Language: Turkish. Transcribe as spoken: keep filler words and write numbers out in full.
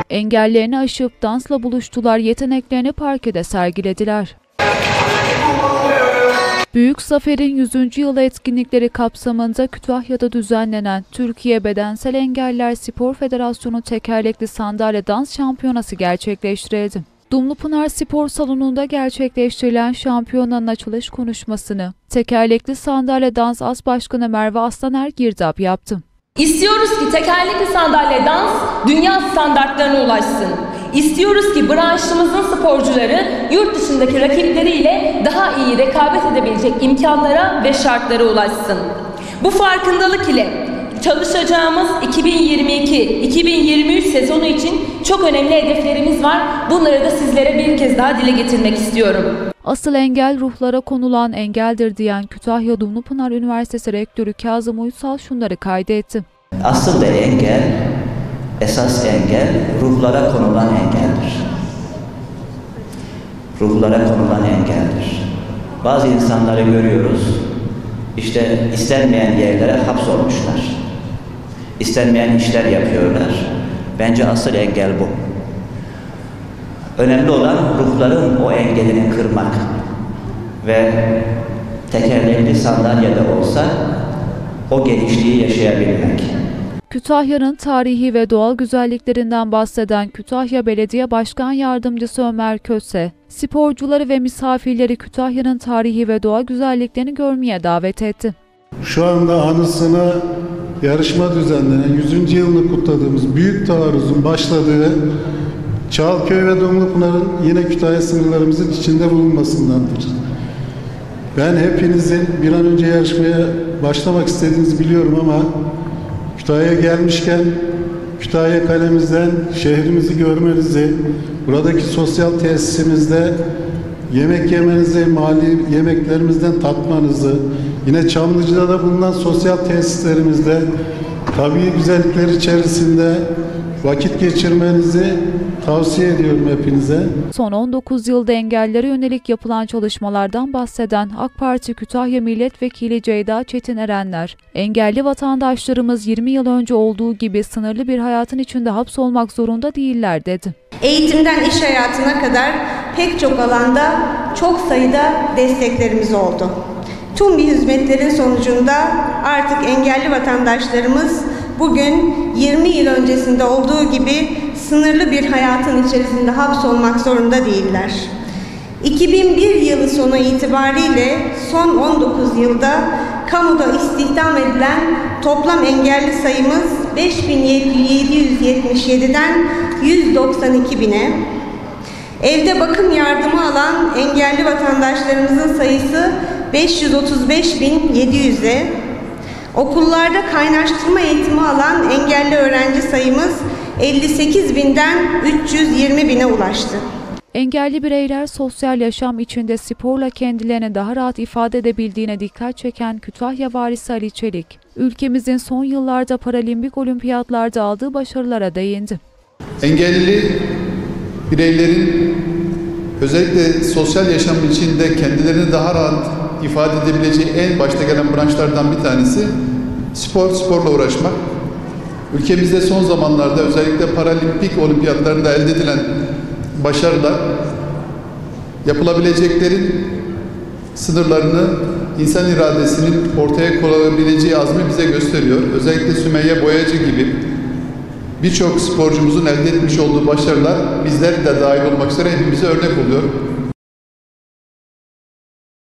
Engellerini aşıp dansla buluştular, yeteneklerini parkede sergilediler. Büyük Zafer'in yüzüncü yılı etkinlikleri kapsamında Kütahya'da düzenlenen Türkiye Bedensel Engelliler Spor Federasyonu Tekerlekli Sandalye Dans Şampiyonası gerçekleştirildi. Dumlupınar Spor Salonu'nda gerçekleştirilen şampiyonanın açılış konuşmasını Tekerlekli Sandalye Dans As Başkanı Merve Aslaner Girdap yaptı. İstiyoruz ki tekerlekli sandalye dans dünya standartlarına ulaşsın. İstiyoruz ki branşımızın sporcuları yurt dışındaki rakipleriyle daha iyi rekabet edebilecek imkanlara ve şartlara ulaşsın. Bu farkındalık ile çalışacağımız iki bin yirmi iki iki bin yirmi üç sezonu için çok önemli hedeflerimiz var. Bunları da sizlere bir kez daha dile getirmek istiyorum. Asıl engel ruhlara konulan engeldir diyen Kütahya Dumlupınar Üniversitesi Rektörü Kazım Uysal şunları kaydetti. Asıl da engel, esas engel ruhlara konulan engeldir. Ruhlara konulan engeldir. Bazı insanları görüyoruz, işte istenmeyen yerlere hapsolmuşlar. İstenmeyen işler yapıyorlar. Bence asıl engel bu. Önemli olan ruhların o engelini kırmak ve tekerlekli sandalyede olsa o genişliği yaşayabilmek. Kütahya'nın tarihi ve doğal güzelliklerinden bahseden Kütahya Belediye Başkan Yardımcısı Ömer Köse, sporcuları ve misafirleri Kütahya'nın tarihi ve doğal güzelliklerini görmeye davet etti. Şu anda anısına yarışma düzenlenen yüzüncü yılını kutladığımız büyük taarruzun başladığı Çağalköy ve Dumlupınar'ın yine Kütahya sınırlarımızın içinde bulunmasındandır. Ben hepinizin bir an önce yarışmaya başlamak istediğinizi biliyorum ama Kütahya'ya gelmişken Kütahya kalemizden şehrimizi görmenizi, buradaki sosyal tesisimizde yemek yemenizi, mahalli yemeklerimizden tatmanızı, yine Çamlıca'da da bulunan sosyal tesislerimizde tabii güzellikler içerisinde vakit geçirmenizi tavsiye ediyorum hepinize. Son on dokuz yılda engellere yönelik yapılan çalışmalardan bahseden AK Parti Kütahya Milletvekili Ceyda Çetin Erenler, engelli vatandaşlarımız yirmi yıl önce olduğu gibi sınırlı bir hayatın içinde hapsolmak zorunda değiller dedi. Eğitimden iş hayatına kadar pek çok alanda çok sayıda desteklerimiz oldu. Tüm bu hizmetlerin sonucunda artık engelli vatandaşlarımız bugün yirmi yıl öncesinde olduğu gibi sınırlı bir hayatın içerisinde hapsolmak zorunda değiller. iki bin bir yılı sonu itibariyle son on dokuz yılda kamuda istihdam edilen toplam engelli sayımız beş bin yedi yüz yetmiş yedi'den yüz doksan iki bine, evde bakım yardımı alan engelli vatandaşlarımızın sayısı beş yüz otuz beş bin yedi yüz'e, okullarda kaynaştırma eğitimi alan engelli öğrenci sayımız elli sekiz binden üç yüz yirmi bine ulaştı. Engelli bireyler sosyal yaşam içinde sporla kendilerini daha rahat ifade edebildiğine dikkat çeken Kütahya valisi Ali Çelik, ülkemizin son yıllarda paralimpik olimpiyatlarda aldığı başarılara değindi. Engelli bireylerin özellikle sosyal yaşam içinde kendilerini daha rahat ifade edebileceği en başta gelen branşlardan bir tanesi spor, sporla uğraşmak. Ülkemizde son zamanlarda özellikle paralimpik olimpiyatlarında elde edilen başarılar yapılabileceklerin sınırlarını, insan iradesinin ortaya koyabileceği azmi bize gösteriyor. Özellikle Sümeyye Boyacı gibi birçok sporcumuzun elde etmiş olduğu başarılar bizler de dahil olmak üzere hepimize örnek oluyor.